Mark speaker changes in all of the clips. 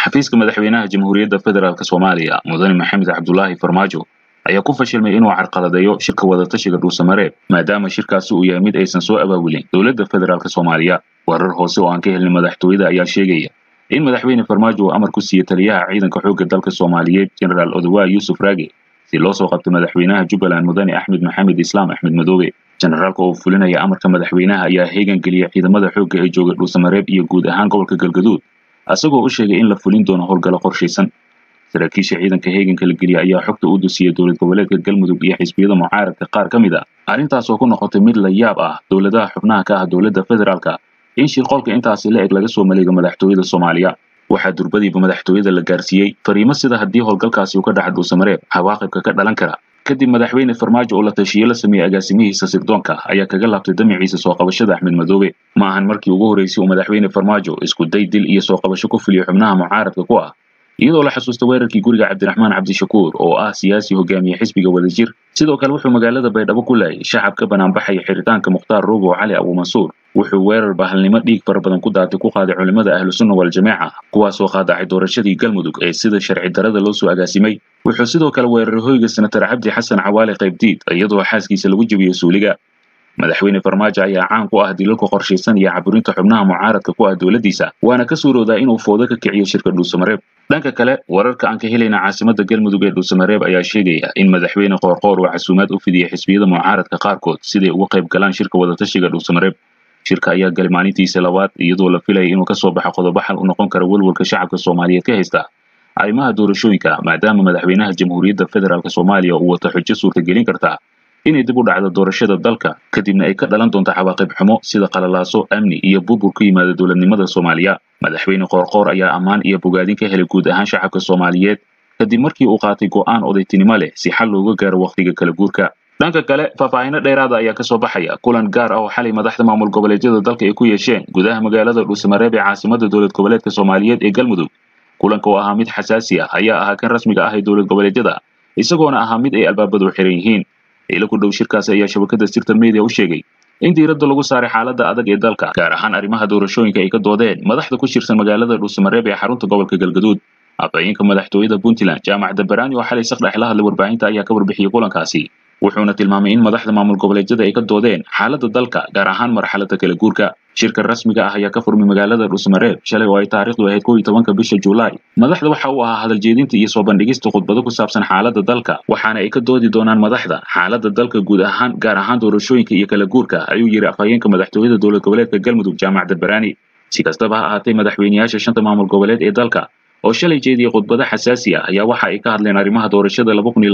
Speaker 1: xafiiska madaxweynaha jamhuuriyadda federaalk Soomaaliya mudane Maxamed Cabdullaahi Farmaajo ayaa ku fashilmay inuu carqaladeeyo shirka wadatashiga dhuusamareeb maadaama shirkaasi uu yahay mid aysan soo abaabulin dowladda federaalk Soomaaliya. Warar hoose oo aan ka helin madaxtooyada ayaa sheegaya in madaxweyne Farmaajo uu amar ku siiyay taliyaha ciidanka xoogga dalka Soomaaliyeed General Oduwaa Yuusuf Raage si loo soo qabto madaxweynaha Jubbaland mudane Axmed Maxamed Islaam Axmed Madoobe. Generaalka oo fulinaya amarka madaxweynaha ayaa heegan geliyay ciidamada xoogga ee jooga dhuusamareeb iyo guud ahaan gobolka Galgaduud asagoo u sheegay in la fulin doono howlgalo qorshaysan. Saraakiisha ciidanka heeganka la geliyay ayaa xogta u dusiyay dowlad goboleedka Galmudug iyo xisbiyada mucaaradka qaar ka mid ah. Arrintaas oo ku noqotay mid la yaab ah dowladaha xubnaha ka ah dowladda federaalka in shirqoolka intaasi la eg laga soo maleego madaxtooyada Soomaaliya. Waxaa durbadiiba madaxtooyada la gaarsiiyay fariimo sida haddii howlgalkaasi uu ka dhaca dhuusamareeb cawaaqibka ka dhalan kara. Kadib madaxweyne Farmaajo oo la tashiye la sameeyay agaasimihiisa sirdoonka ayaa kaga laabtay damaciisa soo qabashada Axmed Madoobe. Ma ahan markii ugu horeysay uu madaxweyne Farmaajo isku day dil iyo soo qabasho ku fuliyo xubnaha mucaaradka ku ah, iyadoo la xasuusto weerarkii guriga Cabdiraxmaan Cabdishakuur oo ah siyaasi hogaamiye xisbiga Wadajir. Sidoo kale wuxuu magaalada Baydhabo ku laayay shacabka banaanbaxay xiritaanka Mukhtaar Rogo Cali Abu Mansuur. Wuxuu weerar bahalnimo dhiig fara badan ku daatay ku qaaday culimada ahlu sunna wal jameeca kuwaas oo qaadacay doorashadii Galmudug ee sida sharci darada loo soo agaasimay. Wuxuu sidoo kale weeraray hoyga senator Cabdi Xasan Cawaale Qaybdiid iyadoo xaaskiisa lagu jabiyay suuliga. Madaxweyne Farmaajo ayaa caan ku ah dilalka qorshaysan iyo caburinta xubnaha mucaaradka ku ah dowladdiisa waana ka suuroodaa inuu foodo ka kiciyo shirka dhuusamareeb. Dhanka kale wararka aan ka helayna caasimadda Galmudug ee dhuusamareeb ayaa sheegaya in madaxweyne Qoorqoor uu casuumaad u fidiyay xisbiyada mucaaradka qaarkood siday uga qayb galaan shirka wadatashiga dhuusamareeb. Shirka ayaa galay maalintiisa labaad iyadoo la filayay inuu ka soo baxo qodobo xal u noqon kara walwalka shacabka Soomaaliyeed ka haysta arrimaha doorashooyinka maadaama madaxweynaha jamhuuriyadda federaalk Soomaaliya uu wato xujo suurtagelin karta inay dib u dhacdo doorashada dalka kadibna ay ka dhalan doonto cawaaqib xumo sida qalalaaso amni iyo burbur ku yimaada dowladnimada Soomaaliya. Madaxweyne Qoorqoor ayaa ammaan iyo bogaadin ka helay guud ahaan shacabka Soomaaliyeed kadib markii uu qaatay go'aan odaytinimo leh si xal looga gaaro waqtiga kala guurka. Dhanka kale faahfaahinno dheeraad ah ayaa ka soo baxaya kulan gaar ah oo xalay madaxda maamul goboleedyada dalka ay ku yeesheen gudaha magaalada dhuusamareeb ee caasimadda dowlad goboleedka Soomaaliyeed ee Galmudug. Kulanka oo ahaa mid xasaasi ah ayaa ahaa kan rasmiga ah ee dowlad goboleedyada isagoona ahaa mid ay albaabadu xiran yihiin. ilo ku dhow shirkaasi ayaa shabakada Sirta Media u sheegay in diiradda lagu saaray xaaladda adag ee dalka gaar ahaan arrimaha doorashooyinka ay ka doodeen madaxda ku shirsan magaalada dhuusamareeb ee xarunta gobolka Galgaduud. Afhayeenka madaxtooyada Puntland Jaamac Dabarani oo xalay saqdhex la hadlay warbaahinta ayaa ka warbixiyay kulankaasi wuxuuna tilmaamay in madaxda maamul goboleedyada ay ka doodeen xaaladda dalka gaar ahaan marxaladda kala guurka. Shirka rasmiga ah ayaa ka furmay magaalada dhuusamareeb shalay oo ay taariikhdu ahayd 12 bisha Juulaay. Madaxda waxa uu ahaa hadal jeedinta iyo soo bandhigista khudbado ku saabsan xaaladda dalka waxaana ay ka doodi doonaan madaxda xaaladda dalka guud ahaan gaar ahaan doorashooyinka iyo kala guurka ayuu yiri afhayeenka madaxtooyada dowlad goboleedka Galmudug Jaamac Dabarani. Si kastaba ha ahaatee madaxweynayaasha shanta maamul goboleed ee dalka oo shalay jeediyay khudbado xasaasi ah ayaa waxa ay ka hadleen arrimaha doorashada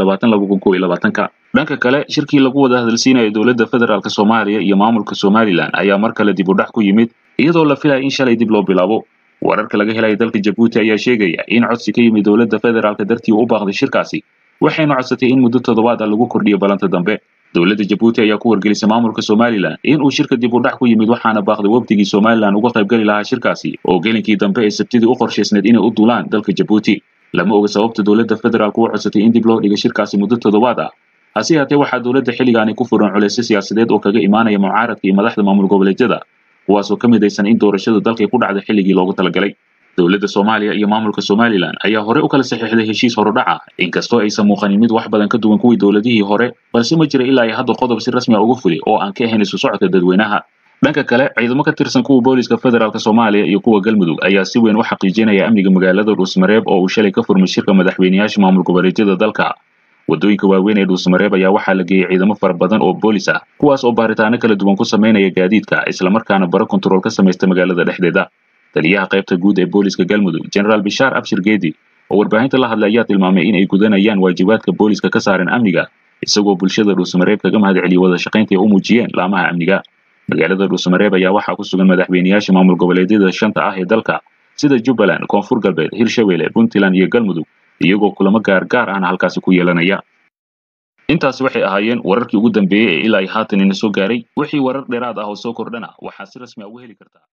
Speaker 1: 2020-2021. Dhanka kale shirkii lagu wada hadalsiinayay dowladda federaalk Soomaaliya iyo maamulka Somaliland ayaa mar kale dib u dhac ku yimid iyadoo la filayay in shalay dib loo bilaabo. Wararka laga helay dalka Djibouti ayaa sheegaya in codsi ka yimid dowladda federaalka dartii u baaqday shirkaasi waxayna codsatay in muddo toddobaad ah lagu kordhiyo balanta dambe. Dowladda Djibouti ayaa ku wargelisay maamulka Somaliland in uu shirka dib u dhac ku yimid waxaana baaqday wafdigii Somaliland uga qayb gali lahaa shirkaasi oo gelinkii dambe ee Sabtidii u qorshaysneed inay u duulaan dalka Djibouti. Lama oga sababta dowladda federaalku u codsatay in dib loo dhigo shirkaasi muddo toddobaad ah. hase haatee waxaa dowladda xilligaani ku furan culeysyo siyaasadeed oo kaga imaanaya mucaaradka iyo madaxda maamul goboleedyada kuwaasoo ka midaysan in doorashada dalka ku dhacday xilligii loogu talagalay. Dowladda Soomaaliya iyo maamulka Somaliland ayaa hore u kala saxiixday heshiis horudhaca inkastoo aysan muuqanin mid wax badan ka duwan kuwii dowladihii hore balse ma jira ilaa ay hadda qodob si rasmi ah uga fulay oo aan ka ahayn isu socodka dadweynaha. Dhanka kale ciidamo ka tirsan kuwa booliska federaalk Soomaaliya iyo kuwa Galmudug ayaa si weyn u xaqiijinaya amniga magaalada dhuusamareeb oo uu shalay ka furmay shirka madaxweynayaasha maamul goboleedyada dalka. Wadooyinka waaweyn ee dhuusamareeb ayaa waxaa la geeyay ciidamo fara badan oo boolis ah kuwaas oo baaritaano kala duwan ku sameynaya gaadiidka isla markaana baro control ka sameeyay magaalada dhexdeeda. Taliyaha qaybta guud ee booliska Galmudug General Bishar Abshir Geedi oo warbaahinta la hadlay ayaa tilmaamay in ay gudanayaan waajibaadka booliska ka saaran amniga isagoo bulshada dhuusamareeb kaga mahadceliyay wada shaqaynta ay u muujiyeen laamaha amniga. Magaalada dhuusamareeb ayaa waxaa ku sugan madaxweynayaasha maamul goboleedyada shanta ah ee dalka sida Jubbaland, Koonfur Galbeed, Hirshabelle, Puntland iyo Galmudug iyagoo kulamo gaar ah halkaasi ku yeelanaya. Intaas waxay ahaayeen wararkii ugu dambeeyay ee ilaa haatan ina soo gaaray. Wixii warar dheeraad ah oo soo kordhana waxaa si rasmi ah ugu heli kartaa